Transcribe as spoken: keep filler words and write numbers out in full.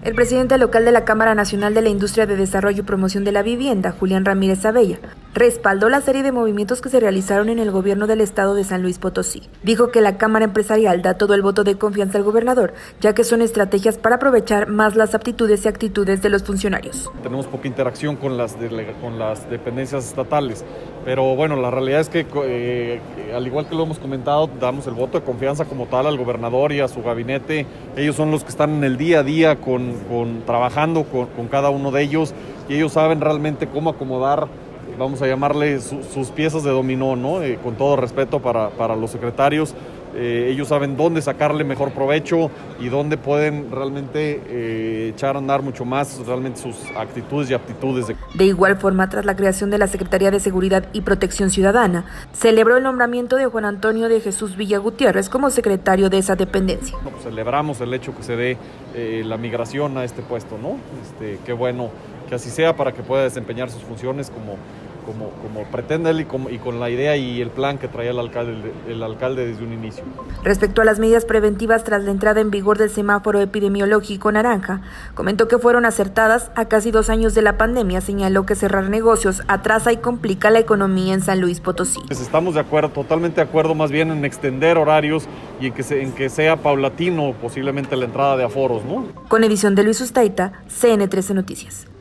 El presidente local de la Cámara Nacional de la Industria de Desarrollo y Promoción de la Vivienda, Julián Ramírez Abella, respaldó la serie de movimientos que se realizaron en el gobierno del estado de San Luis Potosí. Dijo que la Cámara Empresarial da todo el voto de confianza al gobernador, ya que son estrategias para aprovechar más las aptitudes y actitudes de los funcionarios. Tenemos poca interacción con las, de, con las dependencias estatales, pero bueno, la realidad es que, eh, al igual que lo hemos comentado, damos el voto de confianza como tal al gobernador y a su gabinete. Ellos son los que están en el día a día con, con, trabajando con, con cada uno de ellos, y ellos saben realmente cómo acomodar, vamos a llamarle su, sus piezas de dominó, ¿no? Eh, con todo respeto para, para los secretarios. Eh, ellos saben dónde sacarle mejor provecho y dónde pueden realmente eh, echar a andar mucho más realmente sus actitudes y aptitudes. De... de igual forma, tras la creación de la Secretaría de Seguridad y Protección Ciudadana, celebró el nombramiento de Juan Antonio de Jesús Villa Gutiérrez como secretario de esa dependencia. No, pues celebramos el hecho que se dé eh, la migración a este puesto, ¿no? Este, qué bueno que así sea para que pueda desempeñar sus funciones como Como, como pretende él y, como, y con la idea y el plan que traía el alcalde, el alcalde desde un inicio. Respecto a las medidas preventivas tras la entrada en vigor del semáforo epidemiológico naranja, comentó que fueron acertadas a casi dos años de la pandemia. Señaló que cerrar negocios atrasa y complica la economía en San Luis Potosí. Pues estamos de acuerdo, totalmente de acuerdo más bien en extender horarios y en que, se, en que sea paulatino posiblemente la entrada de aforos, ¿no? Con edición de Luis Ustaita, C N trece Noticias.